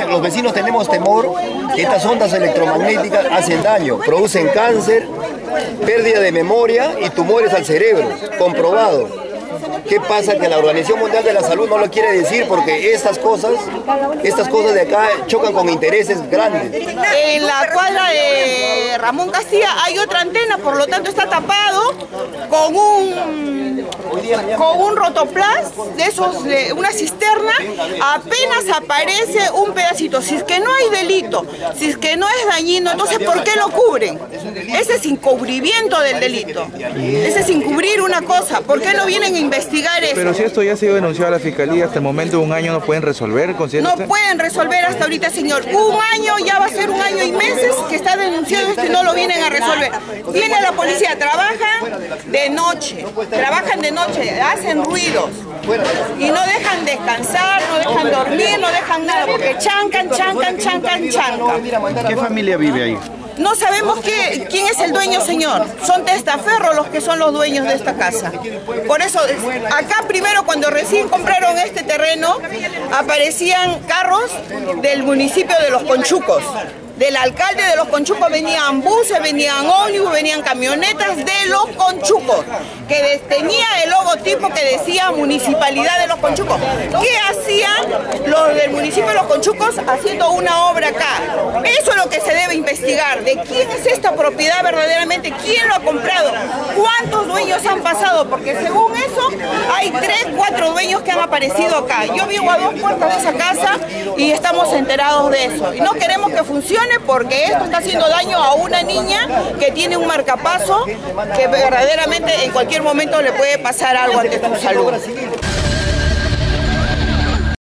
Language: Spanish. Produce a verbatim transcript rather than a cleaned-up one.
los vecinos tenemos temor que estas ondas electromagnéticas hacen daño, producen cáncer, pérdida de memoria y tumores al cerebro, comprobado. ¿Qué pasa? Que la Organización Mundial de la Salud no lo quiere decir porque estas cosas, estas cosas de acá chocan con intereses grandes. En la cuadra de Ramón Castilla hay otra antena, por lo tanto está tapado con un, con un rotoplas de esos, de una cisterna, apenas aparece un pedacito. Si es que no hay delito, si es que no es dañino, entonces ¿por qué lo cubren? Ese es encubrimiento del delito, ese es encubrir una cosa. ¿Por qué no vienen a investigar eso? Pero si esto ya ha sido denunciado a la Fiscalía, hasta el momento de un año no pueden resolver, ¿considera usted? No pueden resolver hasta ahorita, señor. Un año, ya va a ser un año y meses que está denunciado esto y no lo vienen a resolver. Viene la policía, trabajan de noche, trabajan de noche, hacen ruidos y no dejan descansar, no dejan dormir, no dejan nada, porque chancan, chancan, chancan, chancan. ¿Qué familia vive ahí? No sabemos qué, quién es el dueño, señor. Son testaferros los que son los dueños de esta casa. Por eso, acá primero cuando recién compraron este terreno, aparecían carros del municipio de Los Conchucos. Del alcalde de Los Conchucos venían buses, venían ómnibus, venían camionetas de Los Conchucos, que tenía el logotipo que decía Municipalidad de Los Conchucos. ¿Qué hacían los del municipio de Los Conchucos haciendo una obra acá? Eso es lo que se debe investigar, de quién es esta propiedad verdaderamente, quién lo ha comprado, cuántos dueños han pasado, porque según eso hay tres, cuatro dueños que han aparecido acá. Yo vivo a dos puertas de esa casa y estamos enterados de eso. Y no queremos que funcione porque esto está haciendo daño a una niña que tiene un marcapaso que verdaderamente en cualquier momento le puede pasar algo ante su salud.